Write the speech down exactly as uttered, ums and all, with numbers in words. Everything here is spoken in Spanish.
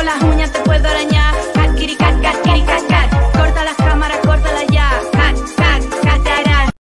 con las uñas te puedo arañar. Kakiri, kakiri, kakiri.